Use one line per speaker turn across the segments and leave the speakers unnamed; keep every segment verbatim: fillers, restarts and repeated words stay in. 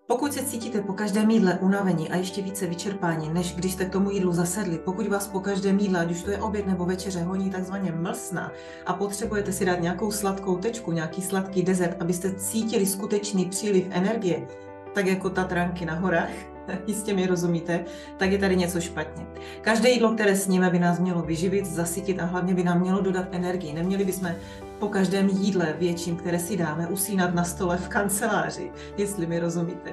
Pokud se cítíte po každém jídle unavení a ještě více vyčerpání, než když jste k tomu jídlu zasedli, pokud vás po každém jídle, ať už to je oběd nebo večeře, honí takzvaně mlsna a potřebujete si dát nějakou sladkou tečku, nějaký sladký dezert, abyste cítili skutečný příliv energie, tak jako Tatranky na horách, jistě mi rozumíte, tak je tady něco špatně. Každé jídlo, které sníme, by nás mělo vyživit, zasytit a hlavně by nám mělo dodat energii. Neměli bychom po každém jídle větším, které si dáme, usínat na stole v kanceláři, jestli mi rozumíte.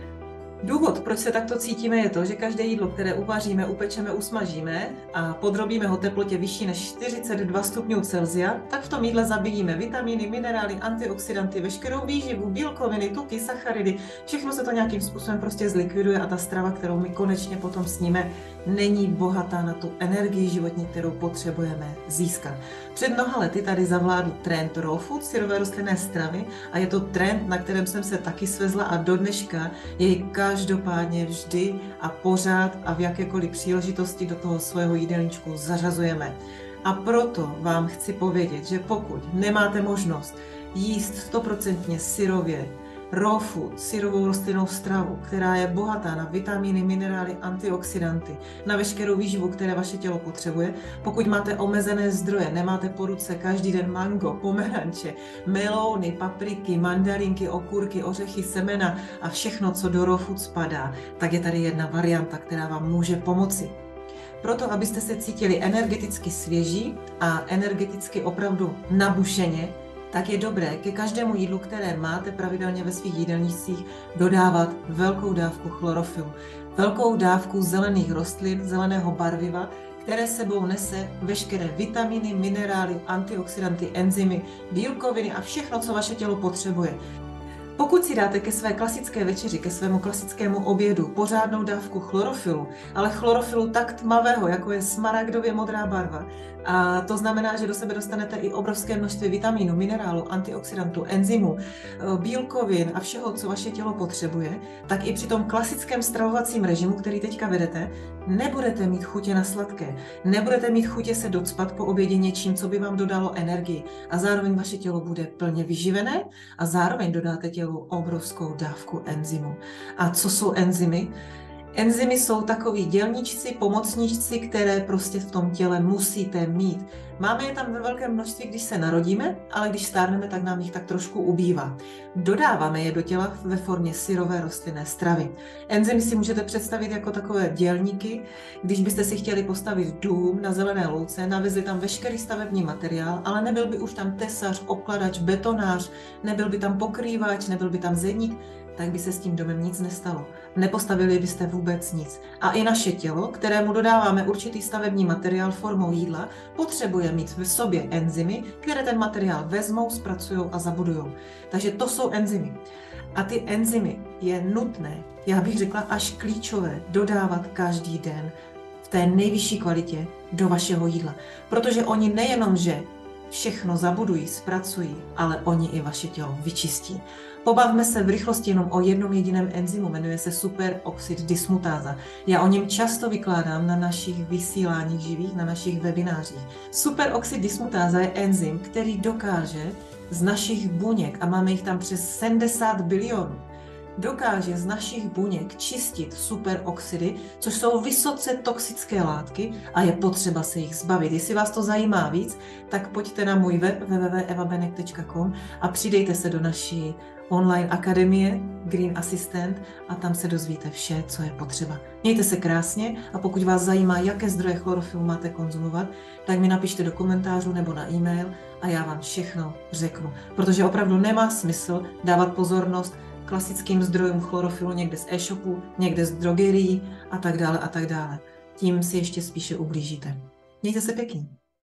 Důvod, proč se takto cítíme, je to, že každé jídlo, které uvaříme, upečeme, usmažíme a podrobíme ho teplotě vyšší než čtyřicet dva stupňů Celsia, tak v tom jídle zabíjíme vitamíny, minerály, antioxidanty, veškerou výživu, bílkoviny, tuky, sacharidy. Všechno se to nějakým způsobem prostě zlikviduje a ta strava, kterou my konečně potom sníme, není bohatá na tu energii životní, kterou potřebujeme získat. Před mnoha lety tady zavládl trend raw food, syrové rostlinné stravy, a je to trend, na kterém jsem se taky svezla a do dneška jej každopádně vždy a pořád a v jakékoliv příležitosti do toho svého jídelníčku zařazujeme. A proto vám chci povědět, že pokud nemáte možnost jíst stoprocentně syrově raw food, syrovou rostlinnou stravu, která je bohatá na vitamíny, minerály, antioxidanty, na veškerou výživu, které vaše tělo potřebuje. Pokud máte omezené zdroje, nemáte po ruce každý den mango, pomeranče, melouny, papriky, mandarinky, okurky, ořechy, semena a všechno, co do raw food spadá, tak je tady jedna varianta, která vám může pomoci. Proto, abyste se cítili energeticky svěží a energeticky opravdu nabušeně, tak je dobré ke každému jídlu, které máte pravidelně ve svých jídelnících, dodávat velkou dávku chlorofilu, velkou dávku zelených rostlin, zeleného barviva, které sebou nese veškeré vitaminy, minerály, antioxidanty, enzymy, bílkoviny a všechno, co vaše tělo potřebuje. Pokud si dáte ke své klasické večeři, ke svému klasickému obědu pořádnou dávku chlorofilu, ale chlorofilu tak tmavého, jako je smaragdově modrá barva, a to znamená, že do sebe dostanete i obrovské množství vitamínů, minerálů, antioxidantů, enzymů, bílkovin a všeho, co vaše tělo potřebuje, tak i při tom klasickém stravovacím režimu, který teďka vedete, nebudete mít chutě na sladké, nebudete mít chutě se docpat po obědě něčím, co by vám dodalo energii, a zároveň vaše tělo bude plně vyživené a zároveň dodáte tělu obrovskou dávku enzymů. A co jsou enzymy? Enzymy jsou takový dělníčci, pomocníčci, které prostě v tom těle musíte mít. Máme je tam ve velkém množství, když se narodíme, ale když stárneme, tak nám jich tak trošku ubývá. Dodáváme je do těla ve formě syrové rostlinné stravy. Enzymy si můžete představit jako takové dělníky, když byste si chtěli postavit dům na zelené louce, navezli tam veškerý stavební materiál, ale nebyl by už tam tesař, obkladač, betonář, nebyl by tam pokrývač, nebyl by tam zedník, tak by se s tím domem nic nestalo. Nepostavili byste vůbec nic. A i naše tělo, kterému dodáváme určitý stavební materiál formou jídla, potřebuje mít v sobě enzymy, které ten materiál vezmou, zpracují a zabudujou. Takže to jsou enzymy. A ty enzymy je nutné, já bych řekla až klíčové, dodávat každý den v té nejvyšší kvalitě do vašeho jídla. Protože oni nejenom, že všechno zabudují, zpracují, ale oni i vaše tělo vyčistí. Pobavme se v rychlosti jenom o jednom jediném enzymu, jmenuje se superoxid dismutáza. Já o něm často vykládám na našich vysíláních živých, na našich webinářích. Superoxid dismutáza je enzym, který dokáže z našich buněk, a máme jich tam přes sedmdesát bilionů, dokáže z našich buněk čistit superoxidy, což jsou vysoce toxické látky a je potřeba se jich zbavit. Jestli vás to zajímá víc, tak pojďte na můj web w w w tečka eva benek tečka com a přidejte se do naší online akademie Green Assistant a tam se dozvíte vše, co je potřeba. Mějte se krásně a pokud vás zajímá, jaké zdroje chlorofilu máte konzumovat, tak mi napište do komentářů nebo na e-mail a já vám všechno řeknu. Protože opravdu nemá smysl dávat pozornost klasickým zdrojům chlorofilu někde z e-shopu, někde z drogerií a tak dále a tak dále. Tím si ještě spíše ublížíte. Mějte se pěkně.